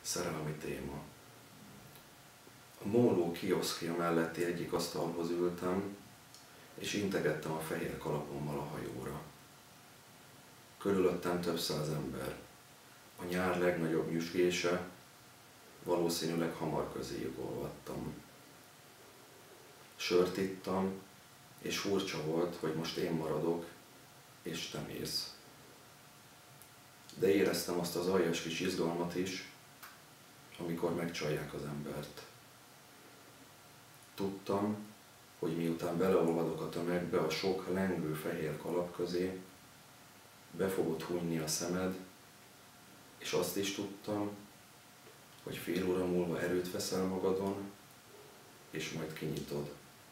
Szerelmi téma. A móló kioszkja melletti egyik asztalhoz ültem, és integettem a fehér kalapommal a hajóra. Körülöttem több száz ember. A nyár legnagyobb nyüzsgése, valószínűleg hamar közéjük olvadtam. Sört ittam, és furcsa volt, hogy most én maradok, és te mész. De éreztem azt az aljas kis izgalmat is, amikor megcsalják az embert. Tudtam, hogy miután beleolvadok a tömegbe a sok lengő fehér kalap közé, be fogod hunyni a szemed, és azt is tudtam, hogy fél óra múlva erőt veszel magadon, és majd kinyitod.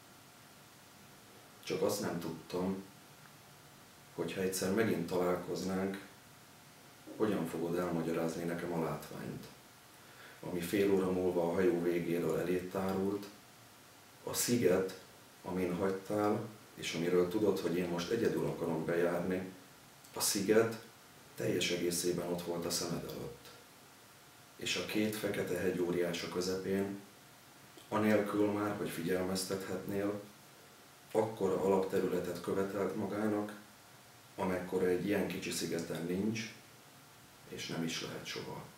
Csak azt nem tudtam, hogy ha egyszer megint találkoznánk, hogyan fogod elmagyarázni nekem a látványt, ami fél óra múlva a hajó végéről elét tárult, a sziget, amin hagytál, és amiről tudod, hogy én most egyedül akarom bejárni, a sziget teljes egészében ott volt a szemed előtt. És a két fekete hegyóriás a közepén, anélkül már, hogy figyelmeztethetnél, akkora alapterületet követelt magának, amekkora egy ilyen kicsi szigeten nincs, és nem is lehet soha.